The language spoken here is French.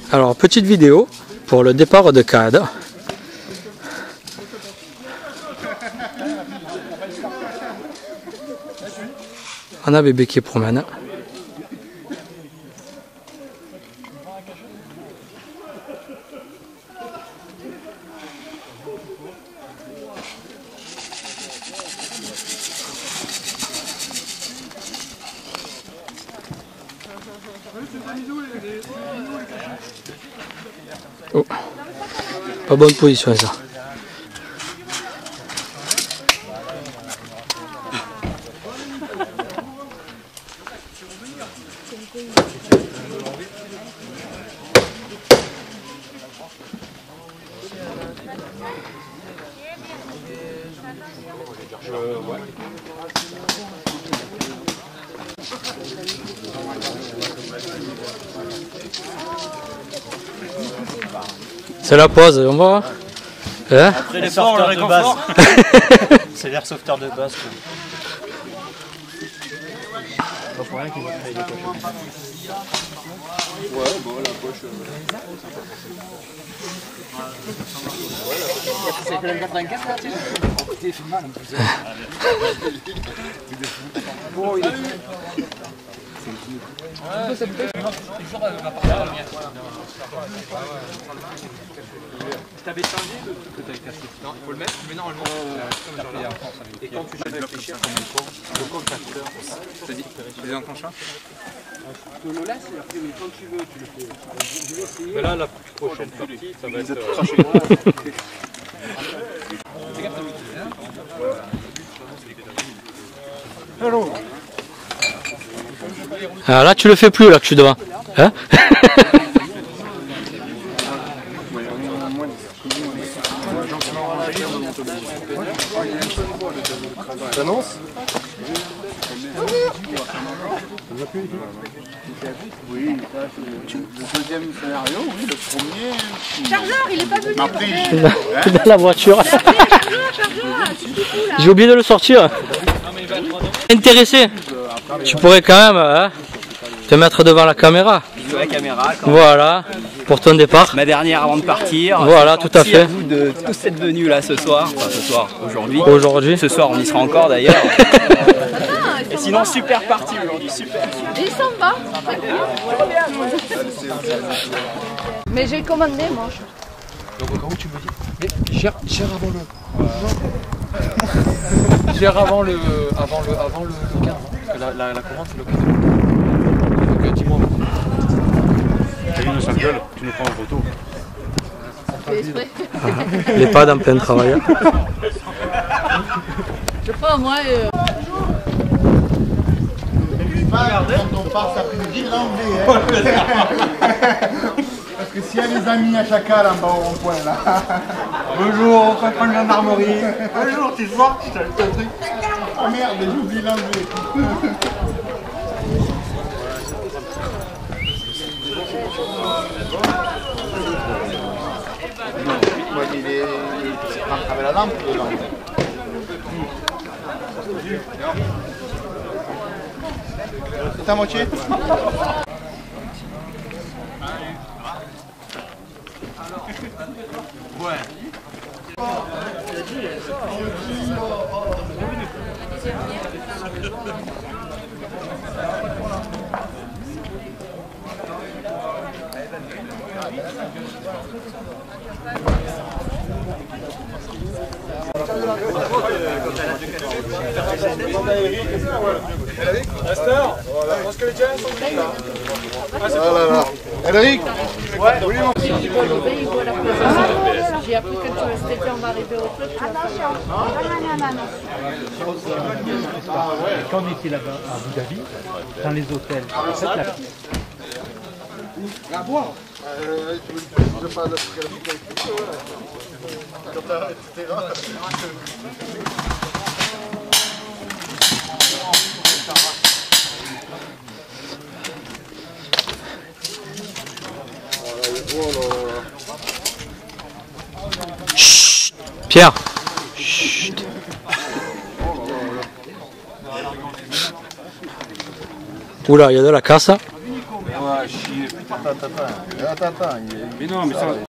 Alors, petite vidéo pour le départ de CAD. On a bébé qui promène. Oh, pas bonne position ça. C'est la pause, on va. Hein? Après les sauveteurs de base. C'est l'air sauveteur de base. Pas pour rien qu'ils vont créer des poches. Ouais, bon, la poche. C'est que la 84 là, tu sais. Il fait mal en plus. Bon, il est. Je t'avais changé le truc que tu avais cassé. Non, il faut le mettre, mais normalement, et quand tu sais réfléchir comme il faut, le contacteur, je te dis, tu les enclenches là. Je te le laisse, et après, mais quand tu veux, tu le fais. Je vais essayer. Mais là, la prochaine partie, ça va être craché. Alors là, tu le fais plus là que je suis devant. Hein? T'annonces? Oui, le deuxième scénario, oui, le premier. Chargeur, il est pas venu. Dans la voiture. J'ai oublié de le sortir. Intéressé, tu pourrais quand même hein, te mettre devant la caméra. La caméra, voilà, pour ton départ. ma dernière avant de partir. Voilà, tout à fait. À vous de tous cette venue là ce soir. Enfin, ce soir, aujourd'hui. Aujourd'hui. Ce soir, on y sera encore d'ailleurs. Et sinon, super partie aujourd'hui, super. Il s'en va. Mais j'ai commandé, moi. Donc, comment tu me dis? Gère avant le. Gère avant le 15, hein, parce que la commande c'est le 15. Donc dis-moi. T'as vu nos sales gueules, tu nous prends en photo. Il n'est pas dans plein travail. Je sais pas, moi. Quand on part cet après-midi, l'enlever. Parce que s'il y a des amis à chacal en bas au rond-point là. Bonjour, on va prendre la gendarmerie. Bonjour, tu vois, je t'ai un truc. Oh merde, j'ai oublié l'enlever. Moi, il est rentré avec la lampe dedans. C'est à moitié? Ouais. Eric. Ouais. J'ai appris que cet été on va arriver au truc. Attention. Quand on était là-bas à Abu Dhabi, dans les hôtels, en fait, La boire. Je parle de Chut, Pierre. Chut. Oula, il y a de la casse. Ouais, chier, putain. Attends. Mais non, mais ça.